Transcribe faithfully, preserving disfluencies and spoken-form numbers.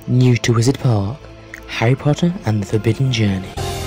New to Wizard Park, Harry Potter and the Forbidden Journey.